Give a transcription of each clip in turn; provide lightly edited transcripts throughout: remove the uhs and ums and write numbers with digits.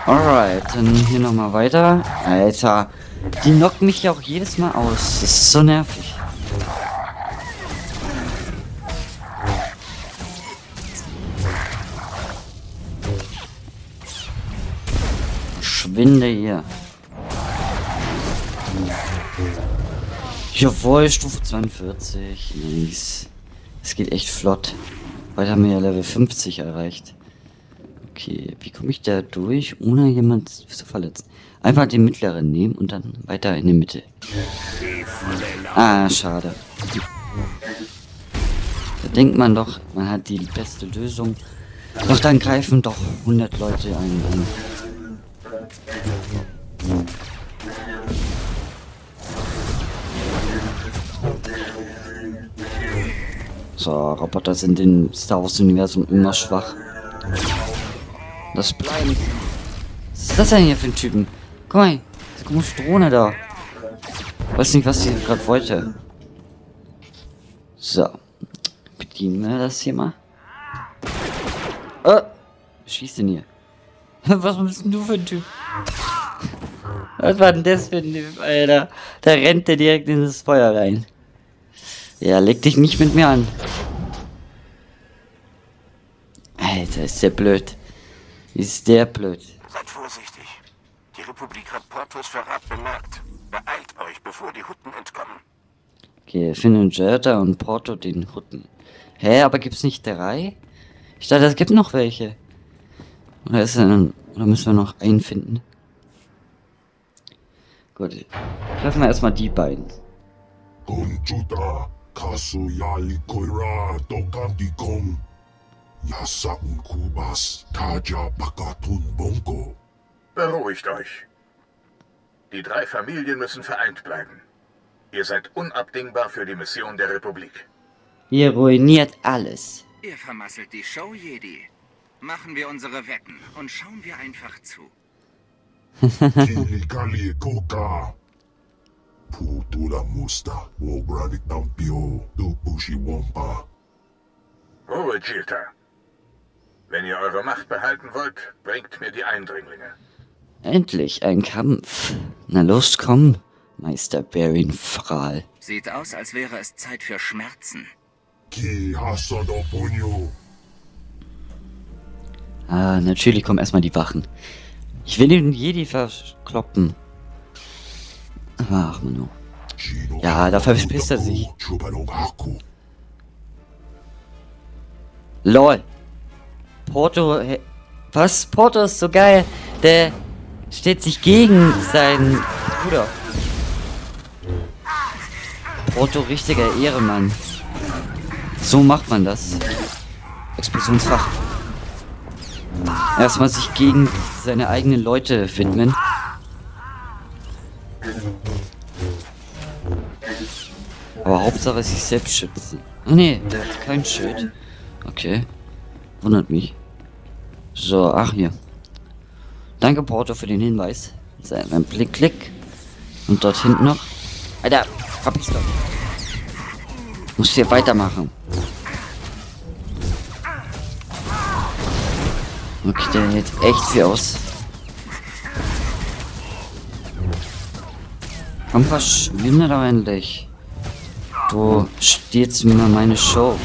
Alright, dann hier nochmal weiter. Alter, die knocken mich ja auch jedes Mal aus. Das ist so nervig. Verschwinde hier. Jawohl, Stufe 42. Nice. Es geht echt flott. Bald haben wir ja Level 50 erreicht. Okay, wie komme ich da durch, ohne jemand zu verletzen? Einfach den mittleren nehmen und dann weiter in die Mitte. Ah, schade. Da denkt man doch, man hat die beste Lösung. Doch dann greifen doch 100 Leute einen an. So, Roboter sind im Star Wars Universum immer schwach. Das bleibt. Was ist das denn hier für ein Typen? Guck mal, diese komische Drohne da. Weiß nicht, was sie gerade wollte. So. Bedienen wir das hier mal. Was schießt denn hier? Was bist denn du für ein Typ? Was war denn das für ein Typ, Alter? Da rennt der direkt in das Feuer rein. Ja, leg dich nicht mit mir an. Alter, ist der blöd. Ist der blöd. Seid vorsichtig. Die Republik hat Portos Verrat bemerkt. Beeilt euch, bevor die Hutten entkommen. Okay, Finn und Jerta und Porto den Hutten. Hä, aber gibt's nicht 3? Ich dachte, es gibt noch welche. Oder müssen wir noch einen finden? Gut. Treffen wir erstmal die beiden. Conchuta, Kasuyali Koira, Dokandikom, Yasa Unkubas, Taja Pakatun Bongo. Beruhigt euch. Die 3 Familien müssen vereint bleiben. Ihr seid unabdingbar für die Mission der Republik. Ihr ruiniert alles. Ihr vermasselt die Show, Jedi. Machen wir unsere Wetten und schauen wir einfach zu. Kilikali Koka. Putula Musta, Wobrani Tampio, Dupushi Wompa. Ruhe, Chilta. Wenn ihr eure Macht behalten wollt, bringt mir die Eindringlinge. Endlich ein Kampf. Na los, komm, Meister Berin Fral. Sieht aus, als wäre es Zeit für Schmerzen. Ki Hasado Ponyo. Ah, natürlich kommen erstmal die Wachen. Ich will den Jedi verkloppen. Ach, Manu. Ja, da verpisst er sich. LOL. Porto... Was? Porto ist so geil. Der steht sich gegen seinen Bruder. Porto, richtiger Ehrenmann. So macht man das. Explosionsfach. Erstmal sich gegen seine eigenen Leute widmen. Aber Hauptsache sich selbst schützen. Ah ne, der hat kein Schild. Okay. Wundert mich. So, ach hier. Danke Porto für den Hinweis. So, ein Klick. Und dort hinten noch. Alter, hab ich's doch. Muss hier weitermachen. Okay, der hält echt viel aus. Komm, verschwinde doch endlich. Du stehst mir meine Show.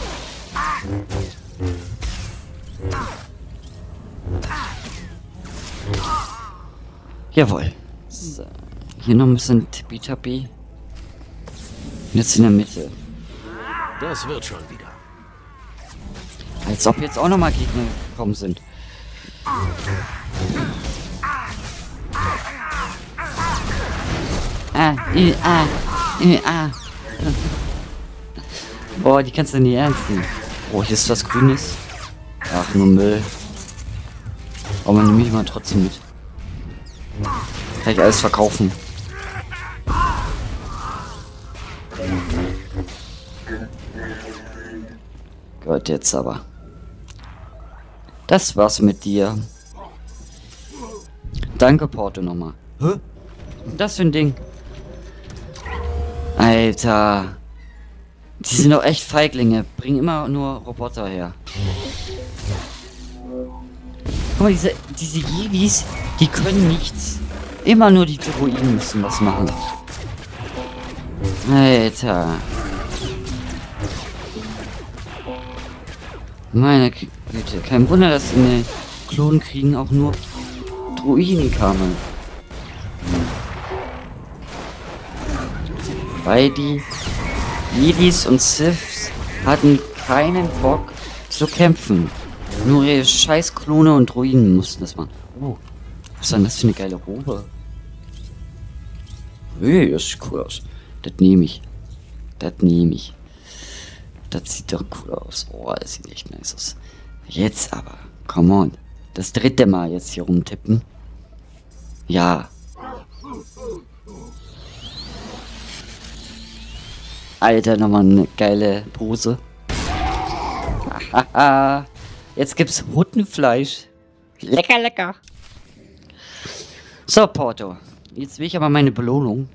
Jawohl. So. Hier noch ein bisschen Tippitappi. Jetzt in der Mitte. Das wird schon wieder. Als ob jetzt auch noch mal Gegner gekommen sind. Boah, die kannst du nicht ernst nehmen. Oh, hier ist was Grünes. Ach, nur Müll. Aber man nehme ich mal trotzdem mit. Kann ich alles verkaufen. Gott, jetzt aber. Das war's mit dir. Danke, Porto, nochmal. Hä? Das für ein Ding. Alter. Die sind doch echt Feiglinge. Bringen immer nur Roboter her. Guck Guck mal, diese Jedis, die können nichts. Immer nur die Druiden müssen was machen. Alter. Meine Güte, kein Wunder, dass in den Klonkriegen auch nur Druiden kamen. Weil die Jedis und Siths hatten keinen Bock zu kämpfen. Nur ihre scheiß Klone und Druiden mussten das machen. Oh, was ist denn das für eine geile Robe? Hey, das sieht cool aus. Das nehme ich. Das nehme ich. Das sieht doch cool aus. Oh, das sieht echt nice aus. Jetzt aber. Come on. Das dritte Mal jetzt hier rumtippen. Ja. Alter, nochmal eine geile Pose. Haha. Jetzt gibt's Huttenfleisch. Lecker, lecker. So, Porto. Jetzt will ich aber meine Belohnung.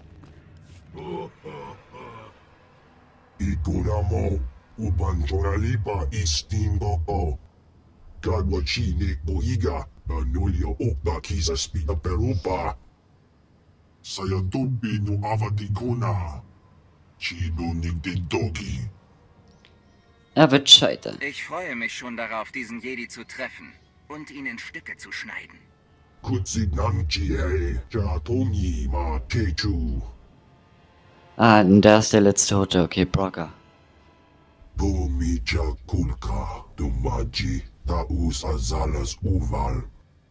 Ikunamo, Ubanjoralipa Istingo. Gadwachine Boiga, Anulio Okda Kisa Spina Perupa. Sayadubi no Avadikuna. Chido Nigdidogi. Er wird scheitern. Ich freue mich schon darauf, diesen Jedi zu treffen und ihn in Stücke zu schneiden. Kutsinanchie, Jatomi Ma Techu. Ah, da ist der letzte Hutte. Okay, Brocker. Bumija Kulka, Dumaji, Taus Azalas Uval.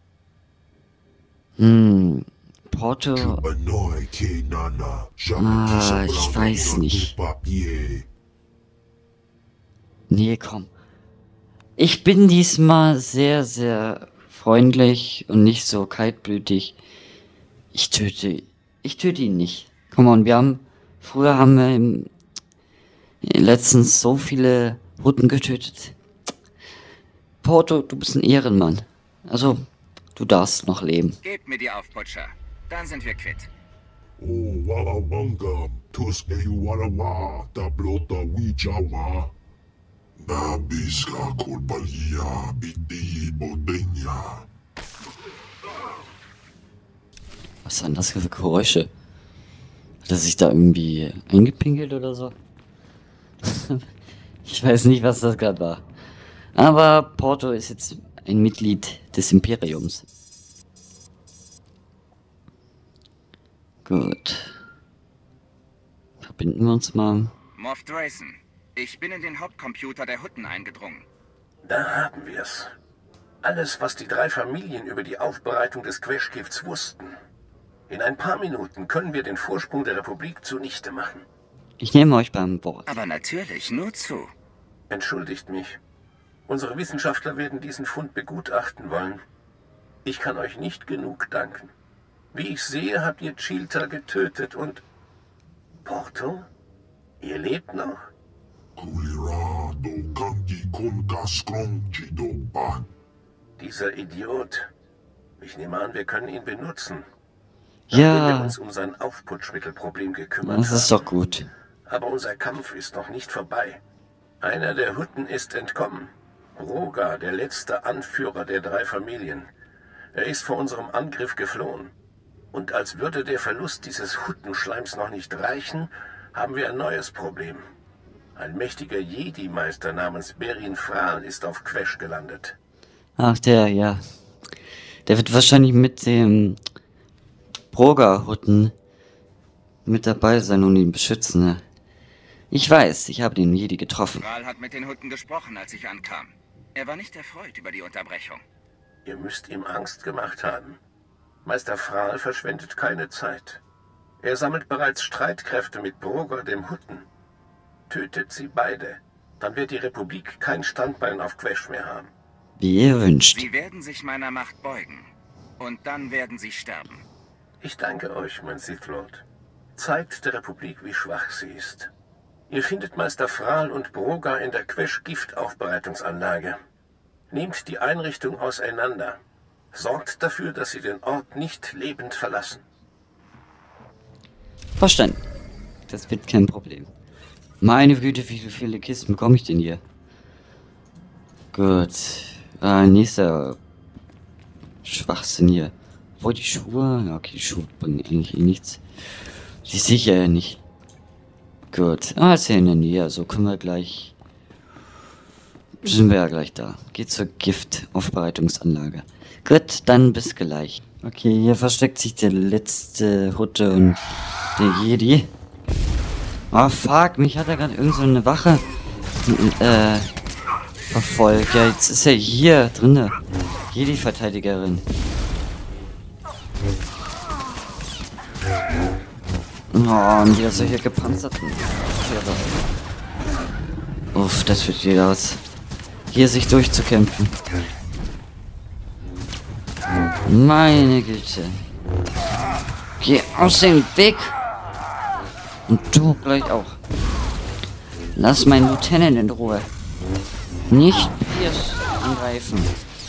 Porto. Kubanoi Kenana, Ich weiß nicht. Nee, komm. Ich bin diesmal sehr, sehr freundlich und nicht so kaltblütig. Ich töte ihn nicht. Komm on, früher haben wir letztens so viele Hutten getötet. Porto, du bist ein Ehrenmann. Also, du darfst noch leben. Gebt mir die Aufputscher. Dann sind wir quitt. Oh, Wala Wanga, Tuske Walawa, Tablota Wijawa. Nabiska Kulbalia, Bidi Bodenia. Was waren das für Geräusche? Hat er sich da irgendwie eingepinkelt oder so? Ich weiß nicht, was das gerade war. Aber Porto ist jetzt ein Mitglied des Imperiums. Gut. Verbinden wir uns mal. Moff Drayson, ich bin in den Hauptcomputer der Hutten eingedrungen. Da haben wir's. Alles, was die drei Familien über die Aufbereitung des Queshgifts wussten. In ein paar Minuten können wir den Vorsprung der Republik zunichte machen. Ich nehme euch beim Wort. Aber natürlich, nur zu. Entschuldigt mich. Unsere Wissenschaftler werden diesen Fund begutachten wollen. Ich kann euch nicht genug danken. Wie ich sehe, habt ihr Chilta getötet und... Porto? Ihr lebt noch? Kulira do Gangi Kungaskrong Chidoba. Dieser Idiot. Ich nehme an, wir können ihn benutzen. Nachdem wir Ja, uns um sein Aufputschmittelproblem gekümmert das ist haben. doch gut. Aber unser Kampf ist noch nicht vorbei. Einer der Hutten ist entkommen. Roga, der letzte Anführer der drei Familien. Er ist vor unserem Angriff geflohen. Und als würde der Verlust dieses Huttenschleims noch nicht reichen, haben wir ein neues Problem. Ein mächtiger Jedi-Meister namens Berin Fral ist auf Quesh gelandet. Ach, ja. Der wird wahrscheinlich mit dem Broga-Hutten mit dabei sein und ihn beschützen, ne? Ich weiß, ich habe den Jedi getroffen. Fral hat mit den Hutten gesprochen, als ich ankam. Er war nicht erfreut über die Unterbrechung. Ihr müsst ihm Angst gemacht haben. Meister Fral verschwendet keine Zeit. Er sammelt bereits Streitkräfte mit Broga, dem Hutten. Tötet sie beide, dann wird die Republik kein Standbein auf Quesh mehr haben. Wie ihr wünscht. Sie werden sich meiner Macht beugen. Und dann werden sie sterben. Ich danke euch, mein Sith Lord. Zeigt der Republik, wie schwach sie ist. Ihr findet Meister Fral und Broga in der Quesh-Giftaufbereitungsanlage. Nehmt die Einrichtung auseinander. Sorgt dafür, dass sie den Ort nicht lebend verlassen. Verstanden. Das wird kein Problem. Meine Güte, wie viele Kisten bekomme ich denn hier? Gut. Nächster Schwachsinn hier. Wo die Schuhe? Ja, okay, die Schuhe bringen eigentlich eh nichts. Die sehe ich ja nicht. Gut. Ah, ist ja in der Nähe. Also können wir gleich... Sind wir ja gleich da. Geht zur Giftaufbereitungsanlage. Gut, dann bis gleich. Okay, hier versteckt sich der letzte Hutte und der Jedi. Oh fuck, mich hat er gerade irgend so eine Wache verfolgt. Ja, jetzt ist er hier drinne. Jedi-Verteidigerin. Oh, und wieder solche gepanzerten Tiere. Uff, das wird wieder was. Hier sich durchzukämpfen. Meine Güte. Geh aus dem Weg. Und du gleich auch. Lass meinen Lieutenant in Ruhe. Nicht Pierce angreifen.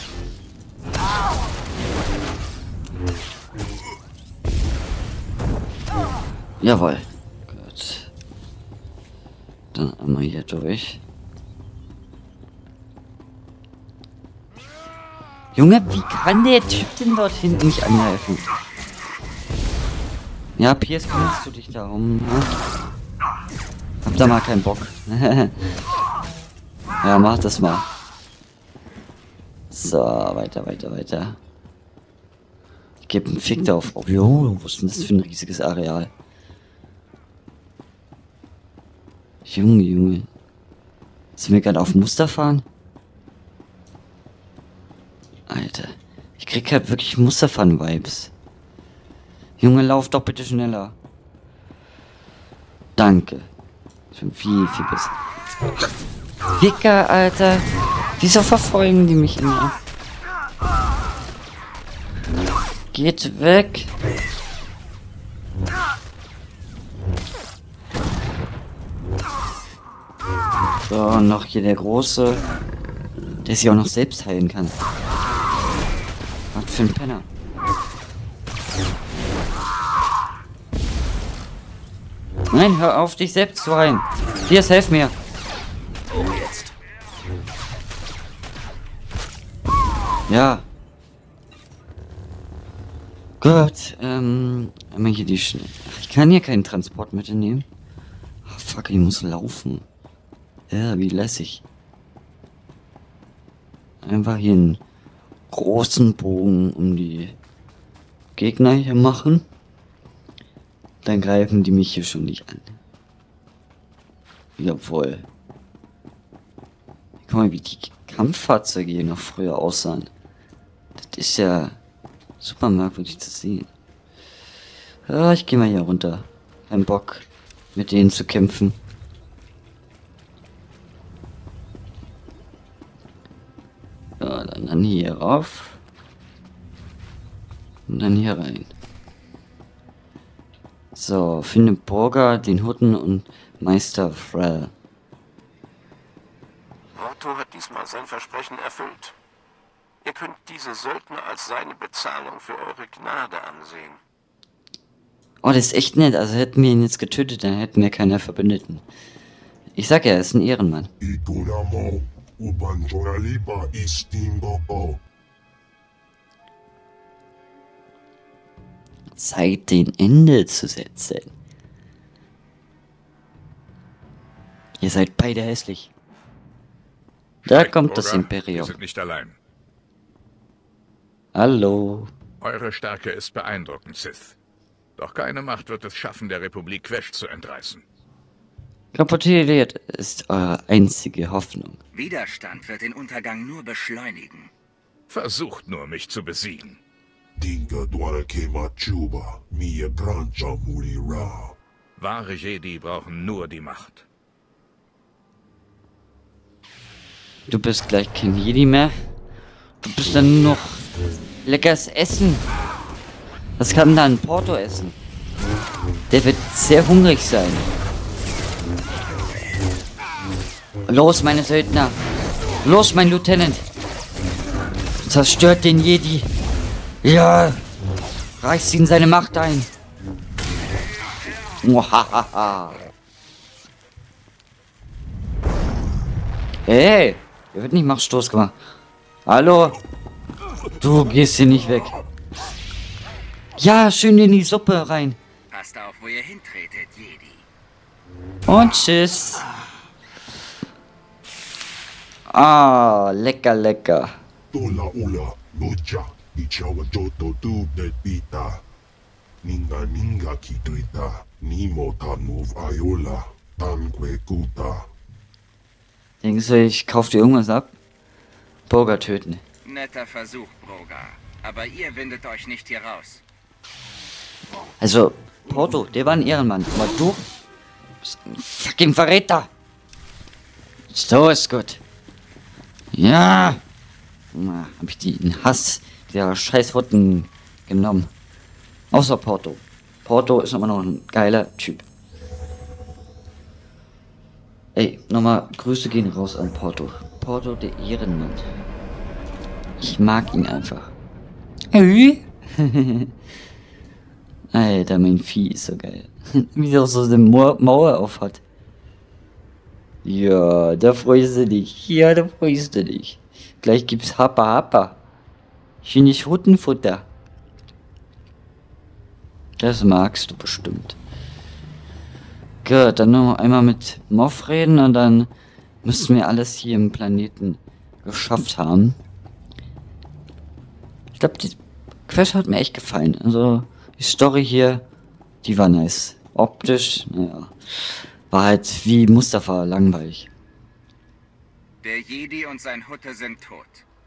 Jawohl. Gut. Dann einmal hier durch. Junge, wie kann der Typ denn dort hinten nicht angreifen? Ja, Pierce, kümmerst du dich darum, ne? Hab da mal keinen Bock. Ja, mach das mal. So, weiter. Ich gebe einen Fick darauf. Oh, jo, was ist denn das für ein riesiges Areal? Junge. Sind wir gerade auf Muster fahren? Alter. Ich krieg halt wirklich Musterfahren-Vibes. Junge, lauf doch bitte schneller. Danke. Schon viel besser. Hicker, Alter. Wieso verfolgen die mich immer? Geht weg. So, und noch hier der Große, der sich auch noch selbst heilen kann. Was für ein Penner. Nein, hör auf, dich selbst zu heilen. Pierce, helf mir. Ja. Gut, einmal hier die Schnell. Ich kann hier keinen Transport mitnehmen. Oh, fuck, ich muss laufen. Ja, wie lässig. Einfach hier einen großen Bogen um die Gegner hier machen. Dann greifen die mich hier schon nicht an. Jawohl. Guck mal, wie die Kampffahrzeuge hier noch früher aussahen. Das ist ja super merkwürdig zu sehen. Ja, ich gehe mal hier runter. Kein Bock, mit denen zu kämpfen. Ja, dann hier rauf. Und dann hier rein. So, finde Burger, den Hutten und Meister Frell. Otto hat diesmal sein Versprechen erfüllt. Ihr könnt diese Söldner als seine Bezahlung für eure Gnade ansehen. Oh, das ist echt nett. Also hätten wir ihn jetzt getötet, dann hätten wir keine Verbündeten. Ich sag ja, er ist ein Ehrenmann. Zeit, den Ende zu setzen. Ihr seid beide hässlich. Da kommt das Imperium. Wir sind nicht allein. Hallo. Eure Stärke ist beeindruckend, Sith. Doch keine Macht wird es schaffen, der Republik Quesh zu entreißen. Kapituliert ist eure einzige Hoffnung. Widerstand wird den Untergang nur beschleunigen. Versucht nur, mich zu besiegen. Wahre Jedi brauchen nur die Macht. Du bist gleich kein Jedi mehr. Du bist dann nur noch leckeres Essen. Was kann dann Porto essen? Der wird sehr hungrig sein. Los, meine Söldner. Los, mein Lieutenant. Zerstört den Jedi. Ja. Reißt ihn seine Macht ein. Muhahaha. Hey. Hier wird nicht Machtstoß gemacht. Hallo. Du gehst hier nicht weg. Ja, schön in die Suppe rein. Passt auf, wo ihr hintretet, Jedi. Und tschüss. Ah, lecker, lecker. Tola ula, lucha, ichawa joto tu de pita. Ninga ninga kituita, nimo tanuv ayola, tanque kuta. Denkst du, ich kauf dir irgendwas ab? Burger töten. Netter Versuch, Broga. Aber ihr windet euch nicht hier raus. Also, Porto, der war ein Ehrenmann. Aber du bist ein fucking Verräter. So ist gut. Ja. Na, hab ich den Hass der Scheißhutten genommen. Außer Porto. Porto ist immer noch ein geiler Typ. Ey, nochmal Grüße gehen raus an Porto. Porto, der Ehrenmann. Ich mag ihn einfach. Alter, mein Vieh ist so geil. Wie er so eine Mauer auf hat. Ja, da freust du dich. Ja, da freust du dich. Gleich gibt's Happa Happa. Schönes Huttenfutter. Das magst du bestimmt. Gut, dann noch einmal mit Moff reden und dann müssten wir alles hier im Planeten geschafft haben. Ich glaube, die Quest hat mir echt gefallen. Also, die Story hier, die war nice. Optisch, naja, war halt wie Mustafa langweilig. Der Jedi und sein Hutte sind tot.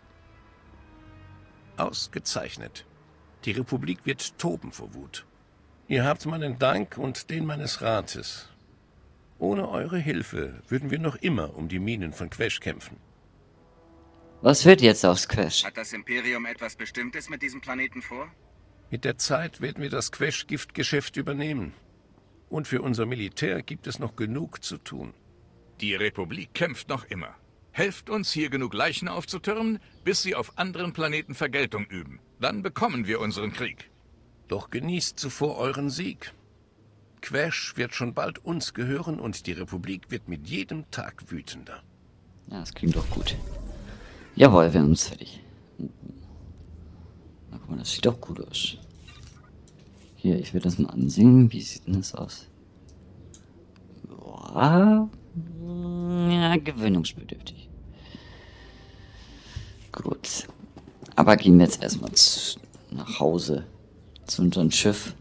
Ausgezeichnet. Die Republik wird toben vor Wut. Ihr habt meinen Dank und den meines Rates. Ohne eure Hilfe würden wir noch immer um die Minen von Quesh kämpfen. Was wird jetzt aus Quesh? Hat das Imperium etwas Bestimmtes mit diesem Planeten vor? Mit der Zeit werden wir das Quesh-Giftgeschäft übernehmen. Und für unser Militär gibt es noch genug zu tun. Die Republik kämpft noch immer. Helft uns, hier genug Leichen aufzutürmen, bis sie auf anderen Planeten Vergeltung üben. Dann bekommen wir unseren Krieg. Doch genießt zuvor euren Sieg. Quesh wird schon bald uns gehören und die Republik wird mit jedem Tag wütender. Ja, das klingt doch gut. Jawohl, wir haben uns fertig. Na, guck mal, das sieht doch gut aus. Hier, ich will das mal ansehen. Wie sieht denn das aus? Boah. Ja, gewöhnungsbedürftig. Gut. Aber gehen wir jetzt erstmal nach Hause. Zu unserem Schiff.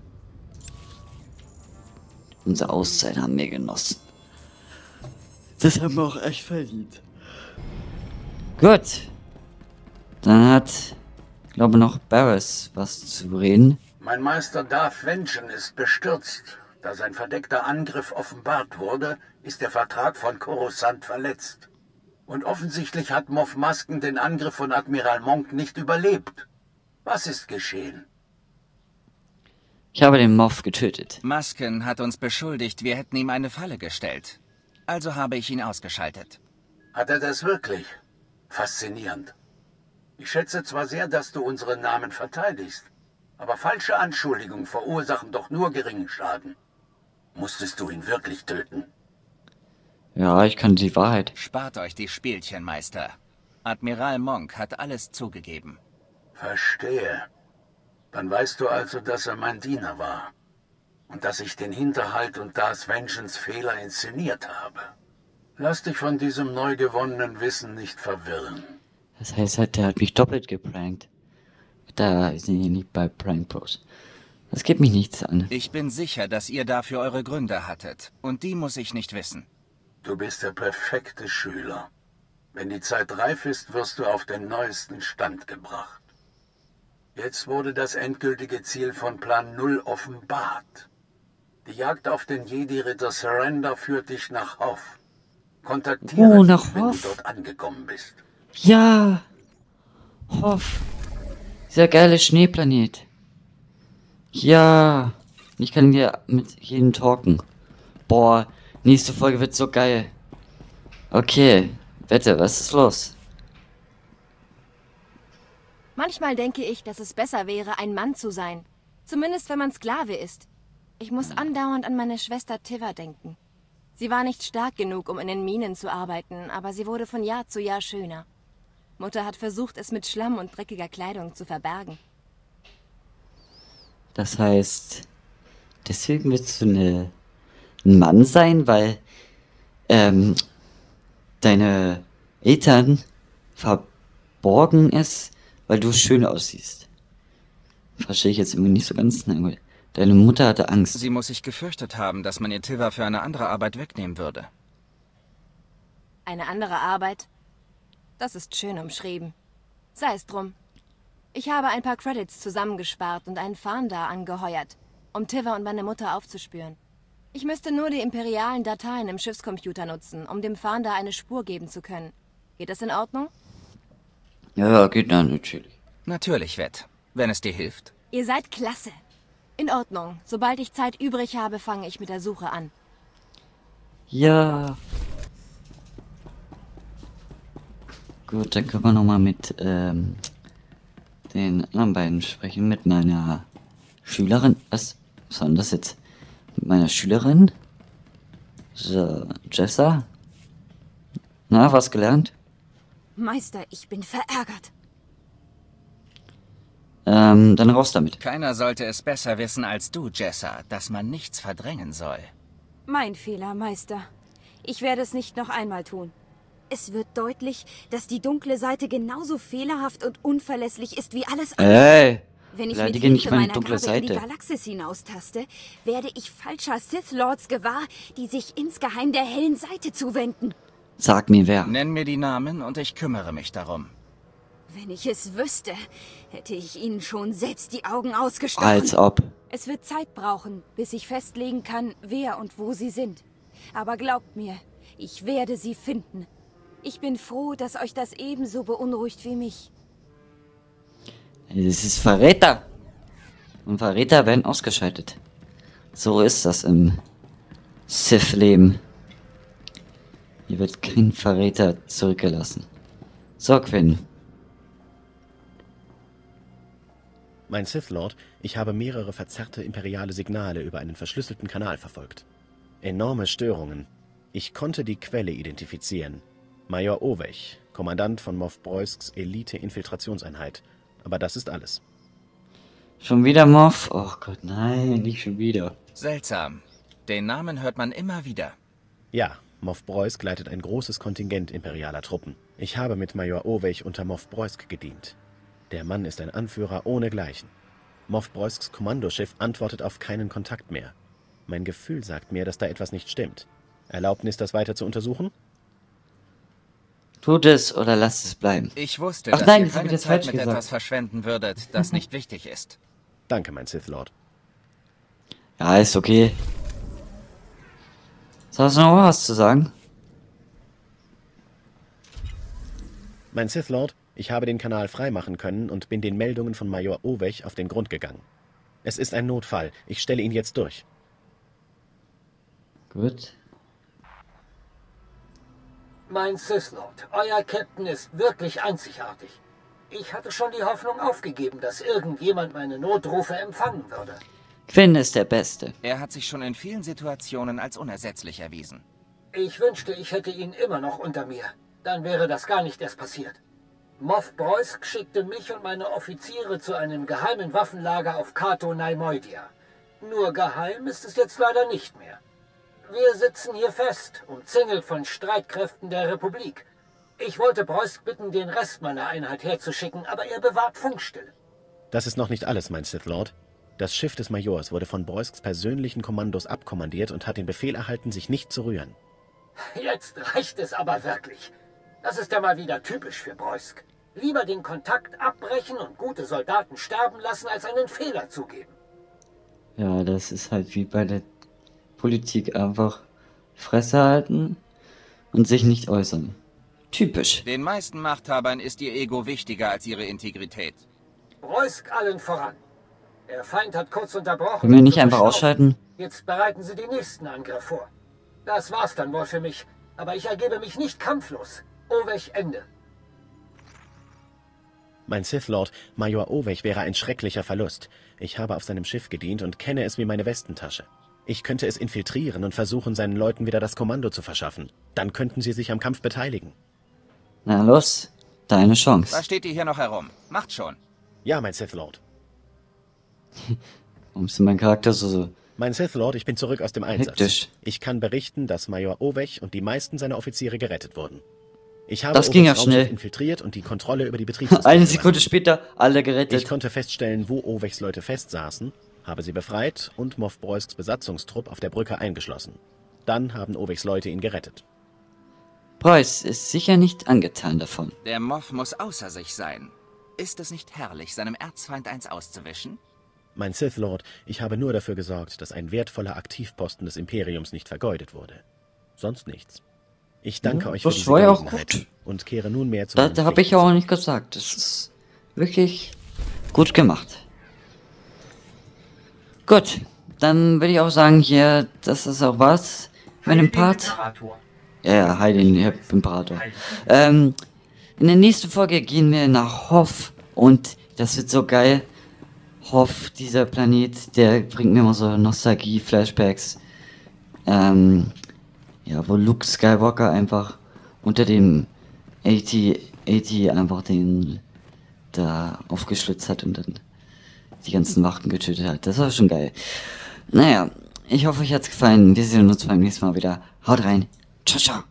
Unsere Auszeit haben wir genossen. Das haben wir auch echt verdient. Gut. Dann hat, glaube noch Barriss was zu reden. Mein Meister Darth Vengeance ist bestürzt. Da sein verdeckter Angriff offenbart wurde, ist der Vertrag von Coruscant verletzt. Und offensichtlich hat Moff Masken den Angriff von Admiral Monk nicht überlebt. Was ist geschehen? Ich habe den Moff getötet. Masken hat uns beschuldigt, wir hätten ihm eine Falle gestellt. Also habe ich ihn ausgeschaltet. Hat er das wirklich? Faszinierend. Ich schätze zwar sehr, dass du unseren Namen verteidigst, aber falsche Anschuldigungen verursachen doch nur geringen Schaden. Musstest du ihn wirklich töten? Ja, ich kann die Wahrheit. Spart euch die Spielchen, Meister. Admiral Monk hat alles zugegeben. Verstehe. Dann weißt du also, dass er mein Diener war. Und dass ich den Hinterhalt und Darth Vengeance Fehler inszeniert habe. Lass dich von diesem neu gewonnenen Wissen nicht verwirren. Das heißt, der hat mich doppelt geprankt. Da sind wir nicht bei Prank Bros. Das geht mich nichts an. Ich bin sicher, dass ihr dafür eure Gründe hattet. Und die muss ich nicht wissen. Du bist der perfekte Schüler. Wenn die Zeit reif ist, wirst du auf den neuesten Stand gebracht. Jetzt wurde das endgültige Ziel von Plan 0 offenbart. Die Jagd auf den Jedi-Ritter Surrender führt dich nach Hoth. Kontaktiere nach mich, wenn du Hoth? dort angekommen bist. Ja! Hoff. Dieser geile Schneeplanet. Ja! Ich kann hier mit jedem talken. Boah, nächste Folge wird so geil. Okay, Wette, was ist los? Manchmal denke ich, dass es besser wäre, ein Mann zu sein. Zumindest wenn man Sklave ist. Ich muss andauernd an meine Schwester Tiva denken. Sie war nicht stark genug, um in den Minen zu arbeiten, aber sie wurde von Jahr zu Jahr schöner. Mutter hat versucht, es mit Schlamm und dreckiger Kleidung zu verbergen. Das heißt, deswegen willst du ein Mann sein, weil deine Eltern verborgen es, weil du schön aussiehst. Verstehe ich jetzt irgendwie nicht so ganz. Nein, gut. Deine Mutter hatte Angst. Sie muss sich gefürchtet haben, dass man ihr Tiva für eine andere Arbeit wegnehmen würde. Eine andere Arbeit? Das ist schön umschrieben. Sei es drum. Ich habe ein paar Credits zusammengespart und einen Fahnder angeheuert, um Tiva und meine Mutter aufzuspüren. Ich müsste nur die imperialen Dateien im Schiffscomputer nutzen, um dem Fahnder eine Spur geben zu können. Geht das in Ordnung? Ja, geht dann natürlich. Natürlich, Wett. Wenn es dir hilft. Ihr seid klasse. In Ordnung. Sobald ich Zeit übrig habe, fange ich mit der Suche an. Ja. Gut, dann können wir nochmal mit den anderen beiden sprechen. Mit meiner Schülerin. Was war denn das jetzt? Mit meiner Schülerin? So, Jessa? Na, was gelernt? Meister, ich bin verärgert. Dann raus damit. Keiner sollte es besser wissen als du, Jessa, dass man nichts verdrängen soll. Mein Fehler, Meister. Ich werde es nicht noch einmal tun. Es wird deutlich, dass die dunkle Seite genauso fehlerhaft und unverlässlich ist wie alles andere. Hey, Wenn ich mit beleidige Hilfe nicht meine meiner dunkle Gabe in die Seite. Galaxis hinaustaste, werde ich falscher Sith Lords gewahr, die sich insgeheim der hellen Seite zuwenden. Sag mir wer. Nenn mir die Namen und ich kümmere mich darum. Wenn ich es wüsste, hätte ich ihnen schon selbst die Augen ausgestochen. Als ob. Es wird Zeit brauchen, bis ich festlegen kann, wer und wo sie sind. Aber glaubt mir, ich werde sie finden. Ich bin froh, dass euch das ebenso beunruhigt wie mich. Das ist Verräter. Und Verräter werden ausgeschaltet. So ist das im Sith-Leben. Hier wird kein Verräter zurückgelassen. So, Quinn. Mein Sith Lord, ich habe mehrere verzerrte imperiale Signale über einen verschlüsselten Kanal verfolgt. Enorme Störungen. Ich konnte die Quelle identifizieren. Major Owech, Kommandant von Moff Broisks Elite-Infiltrationseinheit. Aber das ist alles. Schon wieder Moff? Oh Gott, nein, nicht schon wieder. Seltsam. Den Namen hört man immer wieder. Ja, Moff Broisk leitet ein großes Kontingent imperialer Truppen. Ich habe mit Major Owech unter Moff Broisk gedient. Der Mann ist ein Anführer ohnegleichen. Moff Broisks Kommandoschiff antwortet auf keinen Kontakt mehr. Mein Gefühl sagt mir, dass da etwas nicht stimmt. Erlaubnis, das weiter zu untersuchen? Tut es oder lasst es bleiben. Ich wusste, Ach dass nein, ihr das hab ich keine jetzt Zeit falsch mit gesagt. etwas verschwenden würdet, das nicht wichtig ist. Danke, mein Sith Lord. Ja, ist okay. Hast du noch was zu sagen? Mein Sith Lord, ich habe den Kanal freimachen können und bin den Meldungen von Major Owech auf den Grund gegangen. Es ist ein Notfall. Ich stelle ihn jetzt durch. Gut. Mein Sith Lord, euer Captain ist wirklich einzigartig. Ich hatte schon die Hoffnung aufgegeben, dass irgendjemand meine Notrufe empfangen würde. Quinn ist der Beste. Er hat sich schon in vielen Situationen als unersetzlich erwiesen. Ich wünschte, ich hätte ihn immer noch unter mir. Dann wäre das gar nicht erst passiert. Moff Broisk schickte mich und meine Offiziere zu einem geheimen Waffenlager auf Cato Neimoidia. Nur geheim ist es jetzt leider nicht mehr. Wir sitzen hier fest, umzingelt von Streitkräften der Republik. Ich wollte Broisk bitten, den Rest meiner Einheit herzuschicken, aber er bewahrt Funkstille. Das ist noch nicht alles, mein Sith Lord. Das Schiff des Majors wurde von Broisks persönlichen Kommandos abkommandiert und hat den Befehl erhalten, sich nicht zu rühren. Jetzt reicht es aber wirklich. Das ist ja mal wieder typisch für Broisk. Lieber den Kontakt abbrechen und gute Soldaten sterben lassen, als einen Fehler zugeben. Ja, das ist halt wie bei der Politik, einfach Fresse halten und sich nicht äußern. Typisch. Den meisten Machthabern ist ihr Ego wichtiger als ihre Integrität. Broisk allen voran. Der Feind hat kurz unterbrochen. Können wir um nicht zu einfach verschnaufen. ausschalten? Jetzt bereiten sie den nächsten Angriff vor. Das war's dann wohl für mich. Aber ich ergebe mich nicht kampflos. Owech Ende. Mein Sith Lord, Major Owech wäre ein schrecklicher Verlust. Ich habe auf seinem Schiff gedient und kenne es wie meine Westentasche. Ich könnte es infiltrieren und versuchen, seinen Leuten wieder das Kommando zu verschaffen. Dann könnten sie sich am Kampf beteiligen. Na los, deine Was Chance. steht ihr hier noch herum? Macht schon. Ja, mein Sith Lord. Warum ist denn mein Charakter so Mein Sith Lord, ich bin zurück aus dem Einsatz. hektisch? Ich kann berichten, dass Major Owech und die meisten seiner Offiziere gerettet wurden. Ich habe Das ging ja Owechs Raumschiff schnell. infiltriert und die Kontrolle über die Betriebssysteme Eine übernommen. Sekunde später, alle Ich gerettet. konnte feststellen, wo Owechs Leute festsaßen, habe sie befreit und Moff Breusks Besatzungstrupp auf der Brücke eingeschlossen. Dann haben Owechs Leute ihn gerettet. Preuß ist sicher nicht angetan davon. Der Moff muss außer sich sein. Ist es nicht herrlich, seinem Erzfeind eins auszuwischen? Mein Sith Lord, ich habe nur dafür gesorgt, dass ein wertvoller Aktivposten des Imperiums nicht vergeudet wurde. Sonst nichts. Ich danke euch für das diese war ja auch Gelegenheit gut. und kehre nunmehr zu Da meinen habe ich Pflichten ja auch zurück. nicht gesagt. Das ist wirklich gut gemacht. Gut, dann würde ich auch sagen, hier, das ist auch was mit dem Part. Ja, Heiligen Imperator. In der nächsten Folge gehen wir nach Hoth und das wird so geil. Hoth, dieser Planet, der bringt mir immer so Nostalgie-Flashbacks. Ja, wo Luke Skywalker einfach unter dem 80 einfach den da aufgeschlitzt hat und dann die ganzen Wachen getötet hat. Das war schon geil. Naja, ich hoffe, euch hat's gefallen. Wir sehen uns beim nächsten Mal wieder. Haut rein. Ciao, ciao.